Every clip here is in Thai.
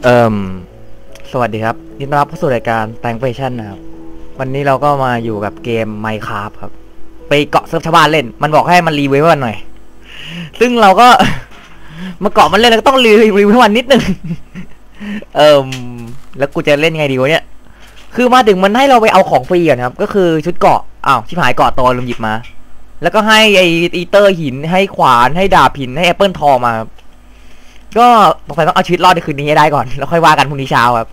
เอ่มสวัสดีครับยินดีต้อนรับเข้าสู่รายการแตงเฟชั่นนะครับวันนี้เราก็มาอยู่กับเกม Minecraft ครับไปเกาะเซิร์ฟชาวบ้านเล่นมันบอกให้มันรีวิวมันหน่อยซึ่งเราก็ มาเกาะมันเล่นแล้วก็ต้องรีวิวให้มันนิดนึง เอ่มแล้วกูจะเล่นไงดีวะเนี่ยคือมาถึงมันให้เราไปเอาของฟรีก่อนครับก็คือชุดเกาะอ้าวชิบหายเกาะตัวลืมหยิบมาแล้วก็ให้ไออีเตอร์หินให้ขวานให้ดาบหินให้แอปเปิลทองมาก็ต้องเอาชีวิตรอดในคืนนี้ให้ได้ก่อนแล้วค่อยว่ากันพรุ่งนี้เช้าครับ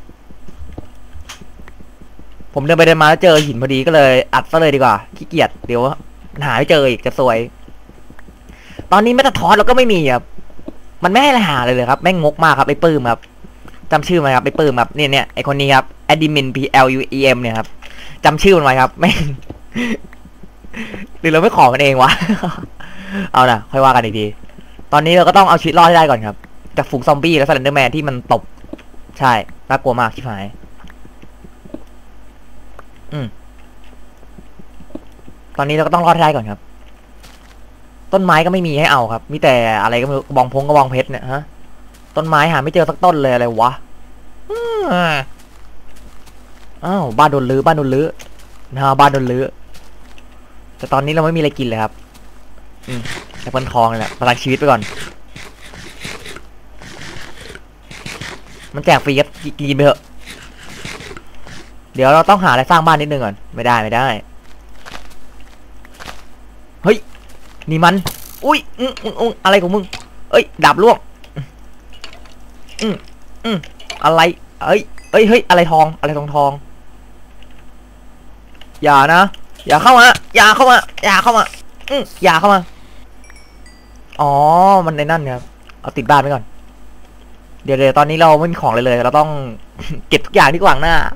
ผมเดินไปเดินมาแล้วเจอหินพอดีก็เลยอัดซะเลยดีกว่าขี้เกียจเดี๋ยวหาไม่เจออีกจะซวย ตอนนี้แม้แต่ทอสเราก็ไม่มีครับมันไม่ให้หาเลยครับแม่งงกมากครับไอ้ปื้มครับจำชื่อมันครับไอ้ปื้มครับเนี่ยไอ้คนนี้ครับ admin PLUEM เนี่ยครับจำชื่อมันไว้ครับแม่ง หรือเราไม่ขอมันเองวะ เอานะค่อยว่ากันอีกทีตอนนี้เราก็ต้องเอาชีวิตรอดให้ได้ก่อนครับจากฝูงซอมบี้และสแลนเดอร์แมนที่มันตบใช่น่ากลัวมากชิบหายตอนนี้เราก็ต้องรอดให้ได้ก่อนครับต้นไม้ก็ไม่มีให้เอาครับมีแต่อะไรก็ไม่รู้กระบองเพชรเนี่ยฮะต้นไม้หาไม่เจอสักต้นเลยอะไรวะอ้าวบ้านโดนรื้อนะบ้านโดนรื้อแต่ตอนนี้เราไม่มีอะไรกินเลยครับแต่เปิลทองนี่แหละประทังชีวิตไปก่อนมันแจกฟรีครับกินไปเถอะเดี๋ยวเราต้องหาอะไรสร้างบ้านนิดนึงก่อนไม่ได้เฮ้ยนี่มันอุ้ยอะไรของมึงเอ้ยดาบล่วงอะไรเฮ้ยอะไรทองอย่านะอย่าเข้ามาอ๋อมันในนั่นครับเอาติดบ้านไปก่อนเดี๋ยวตอนนี้เราไม่มีของเลยเราต้อง เก็บทุกอย่างที่ขวางหน้า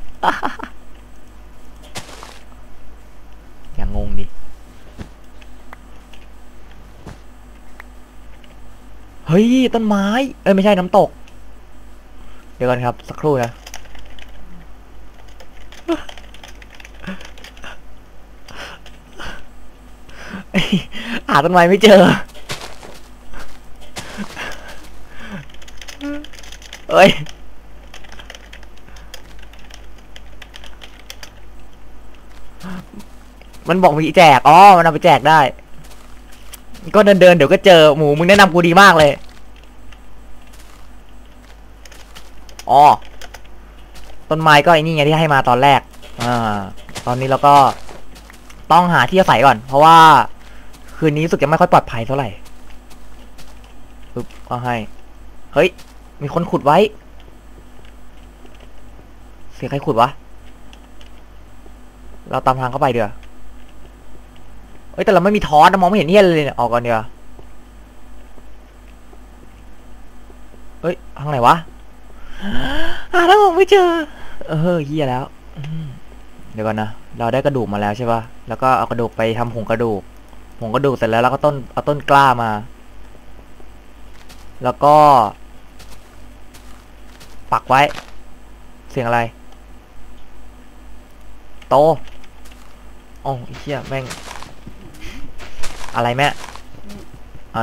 อย่างงงดิเฮ้ยต้นไม้ไม่ใช่น้ำตกเดี๋ยวก่อนครับสักครู่นะหาต้นไม้ไม่เจอเอ้ยมันบอกมีแจกมันเอาไปแจกได้ก็เดินเดี๋ยวก็เจอหมูมึงแนะนำกูดีมากเลยต้นไม้ก็ไอ้นี่ไงที่ให้มาตอนแรกตอนนี้เราก็ต้องหาที่อาศัยก่อนเพราะว่าคืนนี้รู้สึกจะไม่ค่อยปลอดภัยเท่าไหร่ปึ๊บก็ให้เฮ้ยมีคนขุดไว้เสียใครขุดวะเราตามทางเข้าไปเดี๋ยวแต่เราไม่มีทอสมองไม่เห็นเหี้ยเลยออกก่อนเดี๋ยวทางไหนวะหาทางออกไม่เจอเหี้ยแล้วเดี๋ยวก่อนนะเราได้กระดูกมาแล้วใช่ป่ะแล้วก็เอากระดูกไปทำผงกระดูกเสร็จแล้วเราก็เอาต้นกล้ามาแล้วก็ปักไว้เสียงอะไรโตเหี้ยแม่งอะไรแม่เอา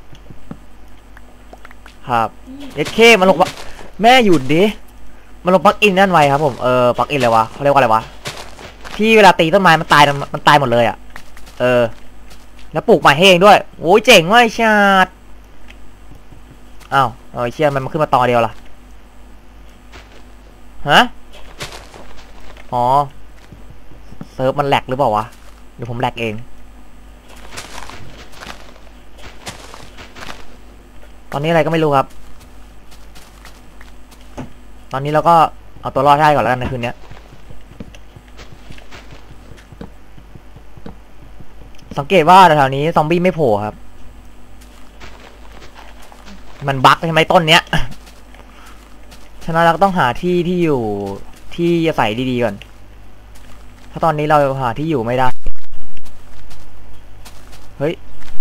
นะครับเอเคมันลงแม่หยุดดิมันลงปลั๊กอินนั่นไว้ครับผมปลั๊กอินเลยวะเขาเรียกว่าอะไรวะที่เวลาตีต้นไม้มันตายหมดเลยอ่ะแล้วปลูกใหม่ให้เองด้วยโอ้ยเจ๋งว่ะชาติอ้าวเชี่ยมันขึ้นมาตอเดียวล่ะฮะเซิร์ฟมันแหลกหรือเปล่าวะเดี๋ยวผมแหลกเองตอนนี้อะไรก็ไม่รู้ครับตอนนี้เราก็เอาตัวรอดได้ก่อนแล้วกันในคืนนี้สังเกตว่าแถวนี้ซอมบี้ไม่โผล่ครับมันบั๊กใช่ไหมต้นเนี้ยฉะนั้นเราต้องหาที่อยู่ที่อาศัยดีๆก่อนเพราะตอนนี้เราหาที่อยู่ไม่ได้เฮ้ย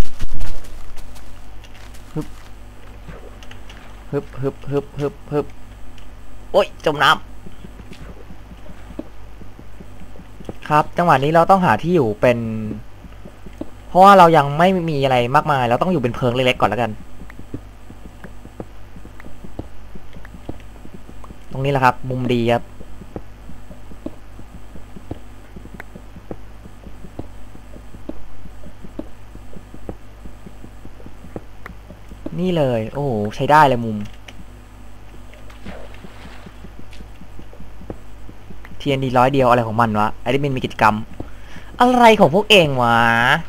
ฮึบโอ๊ยจมน้ำครับจังหวะนี้เราต้องหาที่อยู่เป็นเพราะว่าเรายังไม่มีอะไรมากมายเราต้องอยู่เป็นเพิงเล็กๆก่อนแล้วกันตรงนี้แหละครับมุมดีครับนี่เลยโอ้โหใช้ได้เลยมุม TND 100เดียวอะไรของมันวะไอเดมินมีกิจกรรมอะไรของพวกเองวะ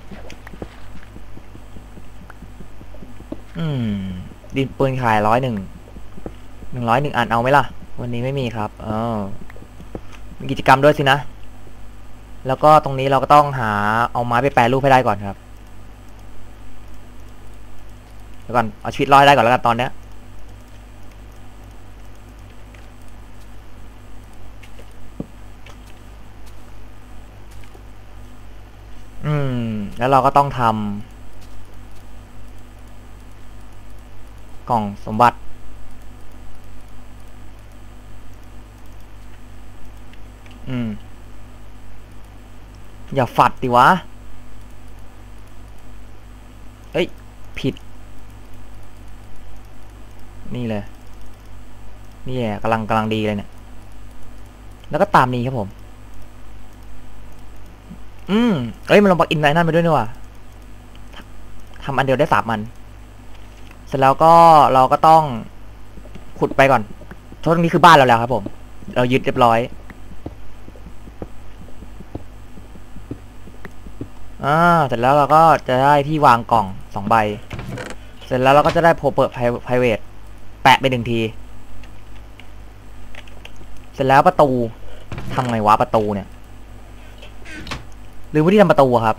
ดินปืนขาย101 อันเอาไหมล่ะวันนี้ไม่มีครับมีกิจกรรมด้วยสินะแล้วก็ตรงนี้เราก็ต้องหาเอาไม้ไปแปรรูปให้ได้ก่อนครับเดี๋ยวก่อนเอาชีวิตรอดได้ก่อนแล้วกันตอนเนี้ยแล้วเราก็ต้องทำกล่องสมบัติอย่าฝัดดิวะเอ้ยผิดนี่เลยนี่กำลังดีเลยเนี่ยแล้วก็ตามนี้ครับผมเอ้ยมันลงปลั๊กอินไว้นั่นไปด้วยนี่ว่ะทำอันเดียวได้3 อันเสร็จแล้วก็เราก็ต้องขุดไปก่อนตรงนี้คือบ้านเราแล้วครับผมเรายึดเรียบร้อยเสร็จแล้วเราก็จะได้ที่วางกล่อง2 ใบเสร็จแล้วเราก็จะได้โพเปิดไพรเวทแปะไป1 ทีเสร็จแล้วประตูทำไงวะประตูเนี่ยลืมวิธีทำประตูครับ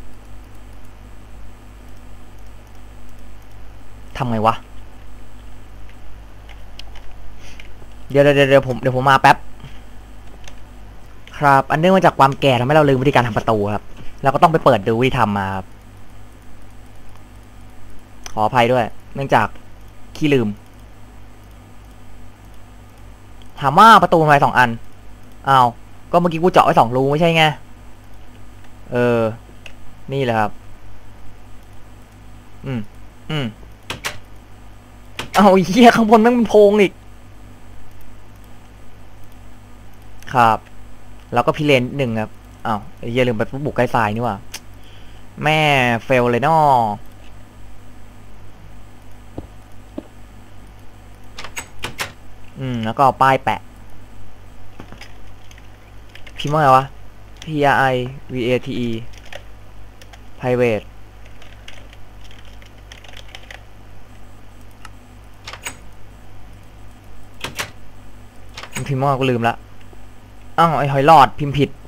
ทำไงวะเดี๋ยวผมมาแป๊บครับอันเนื่องมาจากความแก่ทำให้เราลืมวิธีการทำประตูครับเราก็ต้องไปเปิดดูวิธีทำมาครับขออภัยด้วยเนื่องจากขี้ลืมถามว่าประตูทำไม2 อันอ้าวก็เมื่อกี้กูเจาะไว้2 รูไม่ใช่ไงนี่แหละครับเอาเหี้ยข้างบนแม่งเป็นโพรงอีกครับแล้วก็พิเรน1ครับอ้าวเหี้ยลืมไปบุกใกล้ทรายนี่ว่ะแม่เฟลเลยเนาะแล้วก็ป้ายแปะพิมพ์ว่าไงวะ PRIVATE private พิมพ์ว่ากูลืมละอ้าวไอ้หอยหลอดพิมพ์ผิด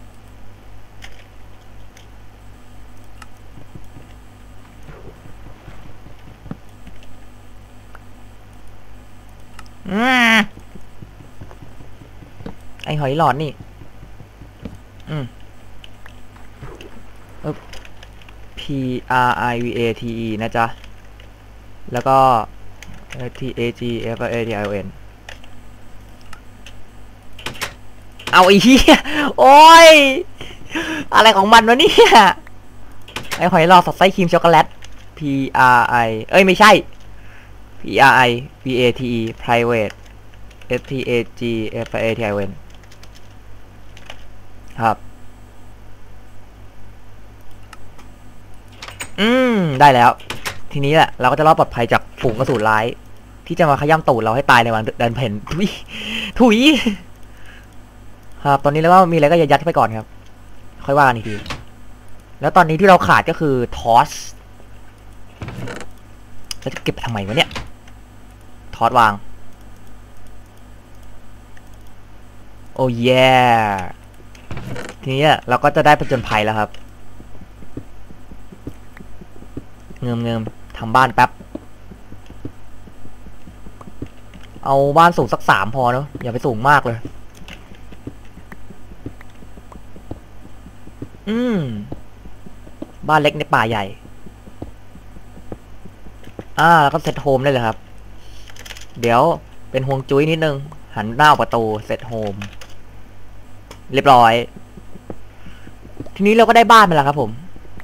ไอ้หอยหลอดนี่PRIVATE นะจ๊ะแล้วก็ TAGFATION เอาไอ้เหี้ยโอ้ยอะไรของมันวะเนี่ยไอ้หอยหลอดสอดไส้ครีมช็อกโกแลต PRI เอ้ยไม่ใช่ PRIVATE private STAGFATION ครับได้แล้วทีนี้แหละเราก็จะรอดปลอดภัยจากฝูงกระสุนร้ายที่จะมาขย้ำตูดเราให้ตายในวันเดินเพ่นถุยครับตอนนี้แล้วก็มีอะไรก็ยัดไปก่อนครับค่อยว่ากันอีกทีแล้วตอนนี้ที่เราขาดก็คือทอสแล้วจะเก็บทำไมวะเนี่ยทอสวางโอ้ยทีนี้เราก็จะได้ผจญภัยแล้วครับเงิมทำบ้านแป๊บเอาบ้านสูงสัก3พอเนาะอย่าไปสูงมากเลยบ้านเล็กในป่าใหญ่แล้วก็เซตโฮมได้เลยครับเดี๋ยวเป็นห่วงจุ้ยนิดนึงหันหน้าประตูเซตโฮมเรียบร้อยทีนี้เราก็ได้บ้านไปแล้วครับผม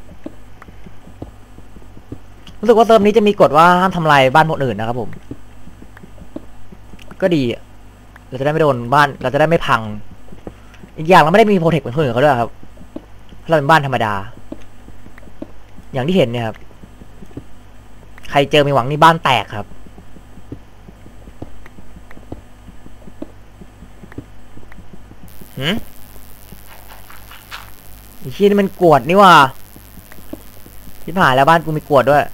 รู้สึกว่าเซิร์ฟนี้จะมีกฎว่าห้ามทำลายบ้านคนอื่นนะครับผมก็ดีเราจะได้ไม่โดนบ้านเราจะได้ไม่พังอีกอย่างเราไม่ได้มีโปรเทคเหมือนคนอื่นเขาด้วยครับเราเป็นบ้านธรรมดาอย่างที่เห็นเนี่ยครับใครเจอมีหวังนี่บ้านแตกครับไอ้ชี้นี่มันกวดนี่ว่าที่ผ่านแล้วบ้านกูมีกวดด้วย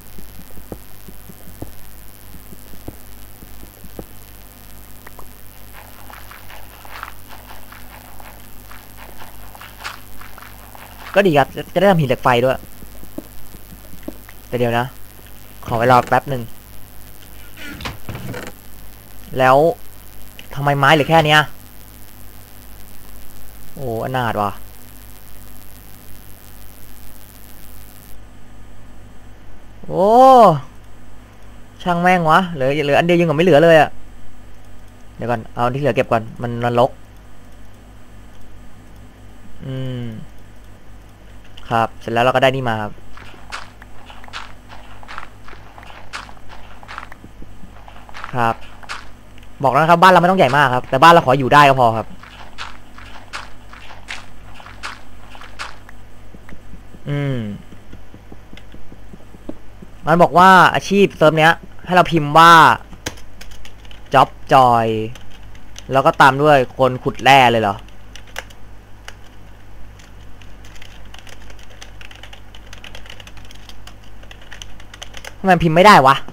ก็ดีครับจะได้ทำหินเหล็กไฟด้วยแต่เดี๋ยวนะขอเวลาแป๊บหนึ่งแล้วทำไมไม้เหลือแค่เนี้ยโอ้อนาถว่ะโอ้ช่างแม่งวะเหลืออันเดียวยังไม่เหลือเลยอะเดี๋ยวก่อนเอาที่เหลือเก็บก่อนมันรกครับเสร็จแล้วเราก็ได้นี่มาครับบอกแล้วนะครับบ้านเราไม่ต้องใหญ่มากครับแต่บ้านเราขออยู่ได้ก็พอครับมันบอกว่าอาชีพเซิร์ฟเนี้ยให้เราพิมพ์ว่า job joy แล้วก็ตามด้วยคนขุดแร่เลยเหรอทำไมพิมพ์ไม่ได้วะ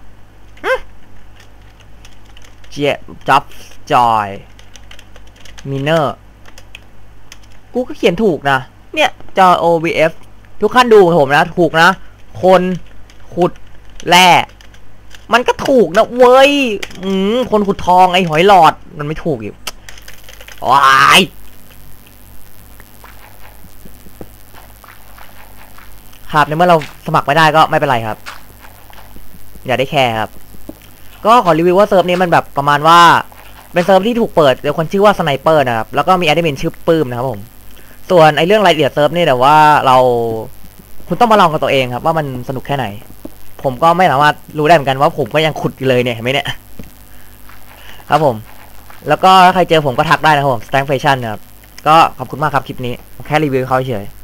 job joy miner กูก็เขียนถูกนะเนี่ยจอ OVF ทุกขั้นดูผมนะถูกนะคนขุดแร่มันก็ถูกนะเว้ยคนขุดทองไอ้หอยหลอดมันไม่ถูกอยู่ว้ายครับในเมื่อเราสมัครไม่ได้ก็ไม่เป็นไรครับอย่าได้แคร์ครับก็ขอรีวิวว่าเซิร์ฟนี้มันแบบประมาณว่าเป็นเซิร์ฟที่ถูกเปิดโดยคนชื่อว่าสไนเปอร์นะครับแล้วก็มีแอดมินชื่อปื้มนะครับผมส่วนไอ้เรื่องรายละเอียดเซิร์ฟนี่แต่ว่าคุณต้องมาลองกับตัวเองครับว่ามันสนุกแค่ไหนผมก็ไม่สามารถรู้ได้เหมือนกันว่าผมก็ยังขุดอยู่เลยเนี่ยเห็นไหมเนี่ยครับผมแล้วก็ถ้าใครเจอผมก็ทักได้นะครับผม Stank Fashion นะครับก็ขอบคุณมากครับคลิปนี้แค่รีวิวเขาเฉย